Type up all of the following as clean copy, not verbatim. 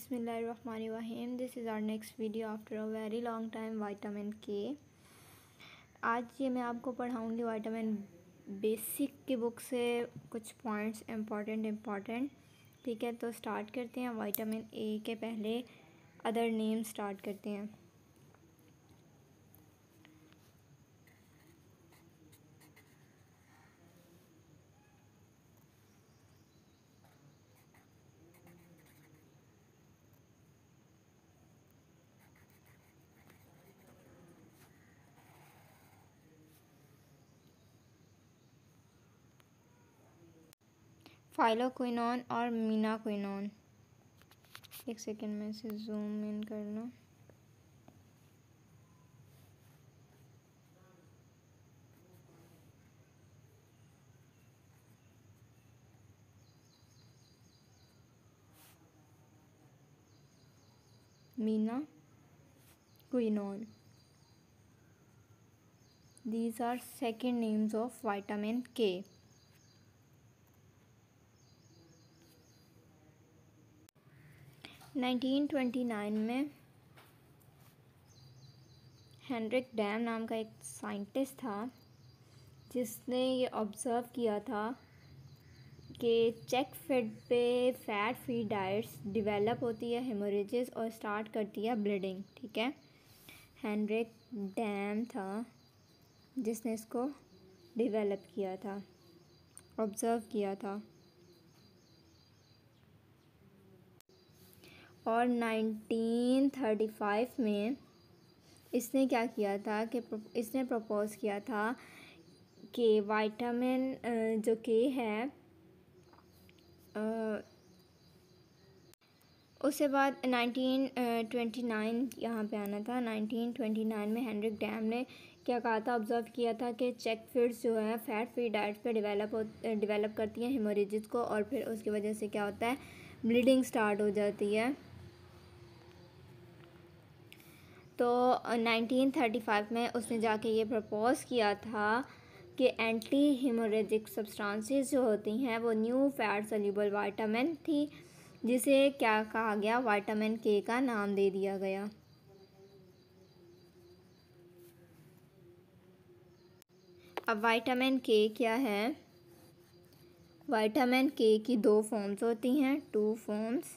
Bismillahirrahmanirrahim. This is our next video after a very long time, vitamin K. आज ये मैं आपको पढ़ाऊँगी विटामिन बेसिक की बुक से कुछ पॉइंट्स इम्पॉर्टेंट. ठीक है, तो स्टार्ट करते हैं. विटामिन ए के पहले अदर नेम स्टार्ट करते हैं. फाइलोक्विनोन और मीनाक्विनोन. एक सेकेंड में इसे जूम इन कर लूँ. Menaquinone. These are second names of vitamin K. Nineteen 1929 में हेनरिक डैम नाम का एक साइंटिस्ट था जिसने ये ऑब्ज़र्व किया था कि चेक फीड पे फैट फ्री डाइट्स डेवलप होती है हेमोरेजेस और स्टार्ट करती है ब्लीडिंग. ठीक है, हेनरिक डैम था जिसने इसको डेवलप किया था, ऑब्ज़र्व किया था. और 1935 में इसने क्या किया था कि इसने प्रपोज़ किया था कि विटामिन जो के है उसके बाद 1929 यहाँ पे आना था. 1929 में हेनरिक डैम ने क्या कहा था, ऑब्ज़र्व किया था कि चेक फीड्स जो है फैट फ्री डाइट पे डेवलप करती हैं हेमोरेजेस को और फिर उसकी वजह से क्या होता है, ब्लीडिंग स्टार्ट हो जाती है. तो 1935 में उसने जाके ये प्रपोज़ किया था कि एंटी हेमोरेजिक सब्सटेंसेस जो होती हैं वो न्यू फैट सोल्यूबल विटामिन थी जिसे क्या कहा गया, विटामिन के का नाम दे दिया गया. अब विटामिन के क्या है, विटामिन के की दो फॉर्म्स होती हैं, टू फॉर्म्स.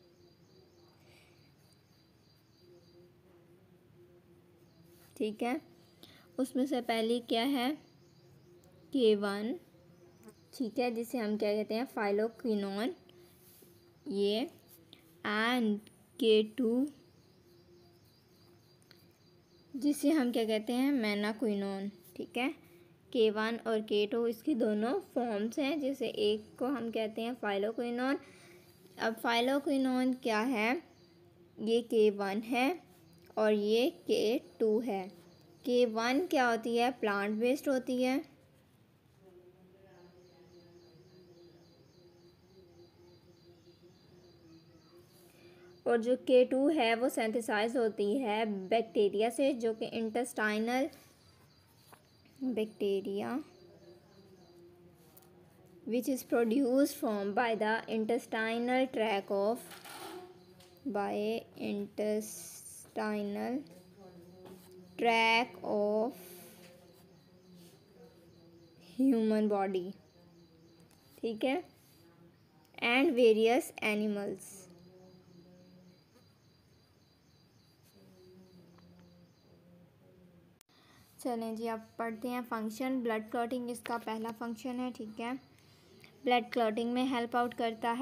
ठीक है, उसमें से पहली क्या है, K1. ठीक है, जिसे हम क्या कहते हैं, फाइलोक्विनोन ये. एंड K2 जिसे हम क्या कहते हैं, मीनाक्विनोन. ठीक है, K1 और K2 इसकी दोनों फॉर्म्स हैं जिसे एक को हम कहते हैं फाइलोक्विनोन. अब फाइलोक्विनोन क्या है, ये K1 है और ये K2 है. K1 क्या होती है, प्लांट बेस्ड होती है. और जो K2 है वो सिंथेसाइज होती है बैक्टीरिया से, जो कि intestinal bacteria which is produced from by the intestinal tract of human body. ठीक है, and various animals. चलें जी, अब पढ़ते हैं फंक्शन. ब्लड क्लॉटिंग इसका पहला फंक्शन है. ठीक है, ब्लड क्लॉटिंग में हेल्प करता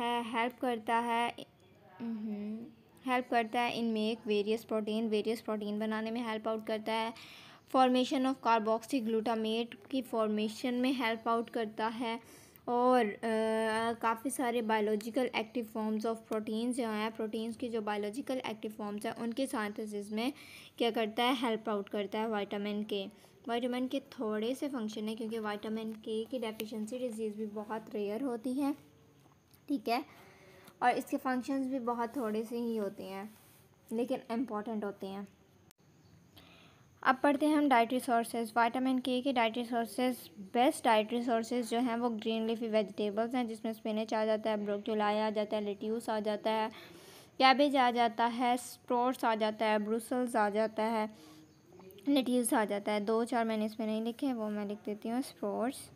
है इन मेक वेरियस प्रोटीन बनाने में हेल्प आउट करता है. फॉर्मेशन ऑफ कार्बोक्सी ग्लूटामेट की फॉर्मेशन में हेल्प आउट करता है. और काफ़ी सारे biological active forms of proteins जो हैं, प्रोटीन्स की जो बायोलॉजिकल एक्टिव फॉर्म्स हैं उनके सिंथेसिस में क्या करता है, हेल्प आउट करता है विटामिन के. विटामिन के थोड़े से फंक्शन है क्योंकि विटामिन के की डेफिशिएंसी डिजीज़ भी बहुत रेयर होती है. ठीक है, और इसके फंक्शंस भी बहुत थोड़े से ही होते हैं लेकिन इम्पॉर्टेंट होते हैं. अब पढ़ते हैं हम डाइटरी सोर्सेज. विटामिन के के dietary sources, best dietary sources जो हैं वो ग्रीन लीफी वेजिटेबल्स हैं जिसमें स्पिनच आ जाता है, ब्रोकोली आ जाता है, लेट्यूस आ जाता है, कैबेज आ जाता है, स्प्रोट्स आ जाता है, ब्रुसल्स आ जाता है, लेट्यूस आ जाता है। 2-4 मैंने इसमें नहीं लिखे, वो मैं लिख देती हूँ। स्प्रोट्स,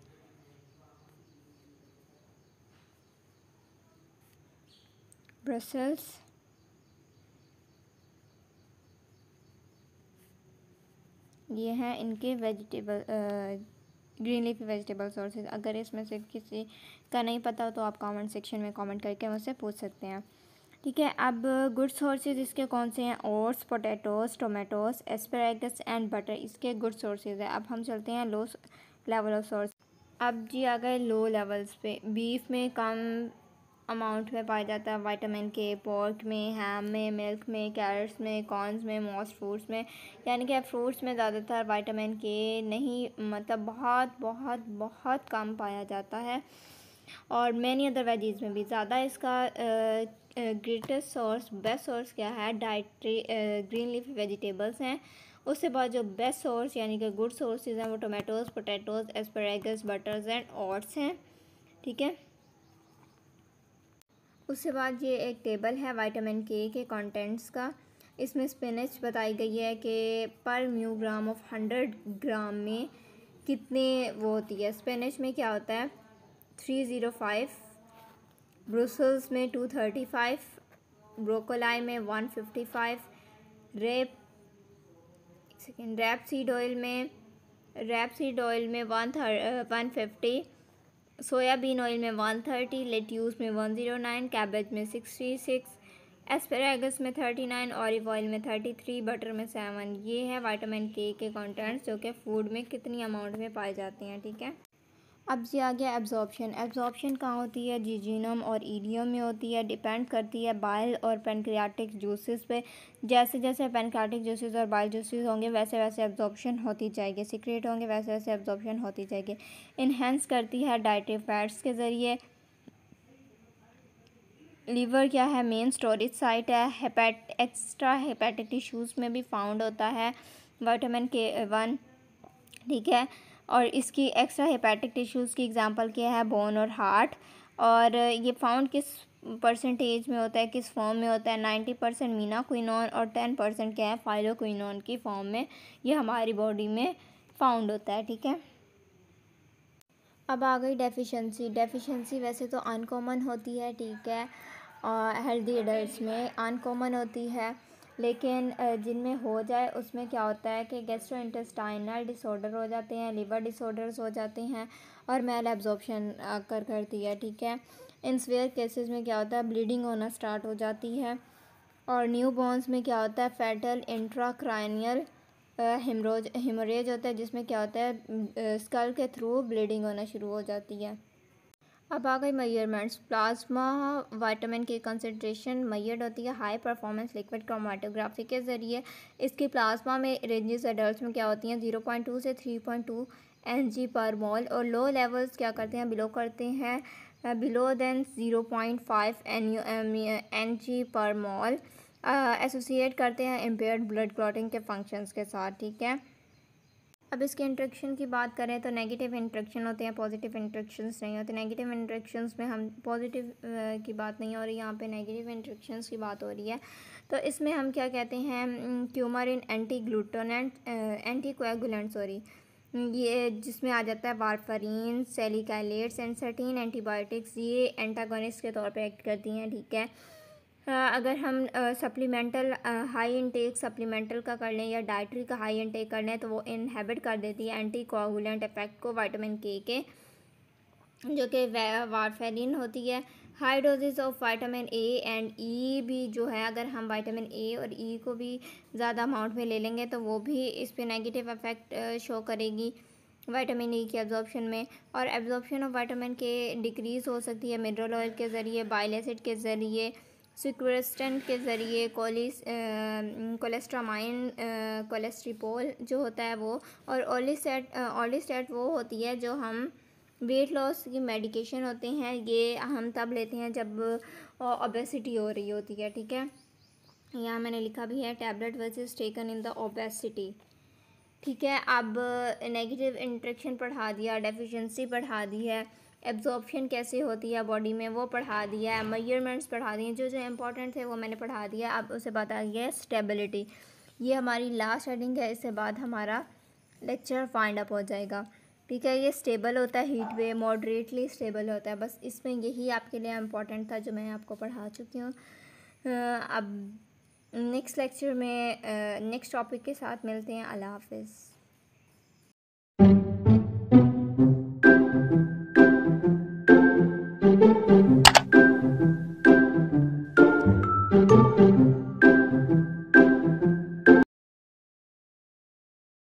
ब्रसल्स, ये हैं इनके vegetable green leafy vegetable sources. अगर इसमें से किसी का नहीं पता हो तो आप कमेंट सेक्शन में कमेंट करके मुझसे पूछ सकते हैं। ठीक है, अब गुड सोर्सेज इसके कौन से हैं? Oats, potatoes, tomatoes, asparagus and butter, इसके गुड सोर्सेज है। अब हम चलते हैं लो लेवल ऑफ सोर्स। अब जी आ गए लो लेवल्स पे। बीफ में कम अमाउंट में पाया जाता है विटामिन के, पोर्क में, हैम में, मिल्क में, कैरेट्स में, कॉर्न्स में, मोस्ट फ्रूट्स में। यानी कि फ्रूट्स में ज़्यादातर विटामिन के नहीं, मतलब बहुत बहुत बहुत कम पाया जाता है। और मैनी अदर वेजीज़ में भी ज़्यादा। इसका ग्रेटेस्ट सोर्स, बेस्ट सोर्स क्या है? डाइट्री ग्रीन लीफी वेजिटेबल्स हैं। उसके बाद जो बेस्ट सोर्स यानी कि गुड सोर्सेज हैं वो tomatoes, potatoes, asparagus, butters and oats हैं। ठीक है, उसके बाद ये एक टेबल है विटामिन के कंटेंट्स का। इसमें स्पिनच बताई गई है कि पर म्यू ग्राम ऑफ 100 ग्राम में कितने वो होती है। स्पिनच में क्या होता है? 305, ब्रुसल्स में 235, ब्रोकोलाई में 155, रैप सीड ऑयल में 150, सोयाबीन ऑयल में 130, लेट्यूस में 109, कैबेज में 66, एस्पैरागस में 39, ऑलिव ऑयल में 33, बटर में 7। ये है विटामिन के कंटेंट्स जो कि फूड में कितनी अमाउंट में पाए जाते हैं। ठीक है, अब ये आ गया एब्जॉर्प्शन। एब्जॉर्प्शन कहाँ होती है? जीजीनम और ईलियम में होती है। डिपेंड करती है बाइल और पैनक्रियाटिक जूसेस पे। जैसे जैसे पैनक्रियाटिक जूसेस और बाइल जूसेस होंगे वैसे वैसे एब्जॉर्प्शन होती जाएगी। सीक्रेट होंगे वैसे वैसे एब्जॉर्प्शन होती जाएगी। इन्हेंस करती है डाइटरी फैट्स के ज़रिए। लीवर क्या है? मेन स्टोरेज साइट है। एक्स्ट्रा हेपेटिक टिश्यूज़ में भी फाउंड होता है विटामिन K1। ठीक है, और इसकी एक्स्ट्रा हेपेटिक टिश्यूज़ की एग्जांपल क्या है? बोन और हार्ट। और ये फाउंड किस परसेंटेज में होता है, किस फॉर्म में होता है? 90% मीना क्विनोन और 10% क्या है? फाइलोक्विनोन की फॉर्म में ये हमारी बॉडी में फाउंड होता है। ठीक है, अब आ गई डेफिशिएंसी। डेफिशिएंसी वैसे तो अनकॉमन होती है, ठीक है, और हेल्दी एडल्ट्स में अनकॉमन होती है, लेकिन जिनमें हो जाए उसमें क्या होता है कि गैस्ट्रोइंटेस्टाइनल डिसऑर्डर हो जाते हैं, लिवर डिसऑर्डर्स हो जाते हैं और मैल एब्जॉर्प्शन करती है। ठीक है, इन सीवियर केसेस में क्या होता है? ब्लीडिंग होना स्टार्ट हो जाती है। और न्यू बॉर्न्स में क्या होता है? फैटल इंट्राक्राइनियल हेमोरेज होता है, जिसमें क्या होता है? स्कल के थ्रू ब्लीडिंग होना शुरू हो जाती है। अब आ गई मेजरमेंट्स। प्लाज्मा विटामिन की कंसंट्रेशन मेजर्ड होती है हाई परफॉर्मेंस लिक्विड क्रोमेटोग्राफी के ज़रिए। इसकी प्लाज्मा में रेंजेस एडल्ट्स में क्या होती हैं? 0.2 से 3.2 Ng पर मोल। और लो लेवल्स क्या करते हैं? बिलो करते हैं, बिलो देन 0.5 Ng पर मोल। एसोसिएट करते हैं इम्पेयर्ड ब्लड क्लॉटिंग के फंक्शंस के साथ। ठीक है, अब इसके इंट्रैक्शन की बात करें तो नेगेटिव इंट्रैक्शन होते हैं, पॉजिटिव इंट्रैक्शंस नहीं होते। नेगेटिव इंट्रैक्शंस में हम पॉजिटिव की बात नहीं हो रही, यहाँ पे नेगेटिव इंट्रैक्शंस की बात हो रही है। तो इसमें हम क्या कहते हैं? क्यूमरिन एंटी ग्लूटानेंट एंटी कोएगुलेंट सॉरी, ये जिसमें आ जाता है warfarin, salicylates and certain antibiotics, ये एंटागोनिस्ट के तौर पे एक्ट करती हैं। ठीक है, अगर हम सप्लीमेंटल हाई इंटेक सप्लीमेंटल का कर लें या डाइटरी का हाई इंटेक कर लें तो वो इनहेबिट कर देती है एंटी कोआगुलेंट इफेक्ट को विटामिन के जो कि वारफेरिन होती है। High doses of vitamin A and E भी जो है, अगर हम विटामिन ए और ई को भी ज़्यादा अमाउंट में ले लेंगे तो वो भी इस पर नेगेटिव इफेक्ट शो करेगी विटामिन ई की एब्जॉर्प्शन में। और absorption of vitamin K decrease हो सकती है मिनरल ऑयल के ज़रिए, बाइल एसिड के ज़रिए, सिक्वेस्टेंट के ज़रिए, कोलेस्ट्रामाइन, कोलेस्ट्रिपोल जो होता है वो, और ओलिस्टेट वो होती है जो हम वेट लॉस की मेडिकेशन होते हैं, ये हम तब लेते हैं जब ओबेसिटी हो रही होती है। ठीक है, यहाँ मैंने लिखा भी है tablet versus taken in the obesity. ठीक है, अब नेगेटिव इंट्रैक्शन पढ़ा दिया, डेफिशिएंसी पढ़ा दी है, एब्जॉर्प्शन कैसे होती है बॉडी में वो पढ़ा दिया है, मेजरमेंट्स पढ़ा दिए, जो जो इम्पोर्टेंट थे वो मैंने पढ़ा दिया। अब उसे बता दिया है स्टेबिलिटी। ये हमारी लास्ट हेडिंग है, इसके बाद हमारा लेक्चर फाइंड अप हो जाएगा। ठीक है, ये स्टेबल होता है हीट वेव, मॉडरेटली स्टेबल होता है। बस इसमें यही आपके लिए इम्पोर्टेंट था जो मैं आपको पढ़ा चुकी हूँ। अब नेक्स्ट लेक्चर में नेक्स्ट टॉपिक के साथ मिलते हैं। अल्लाह हाफिज़।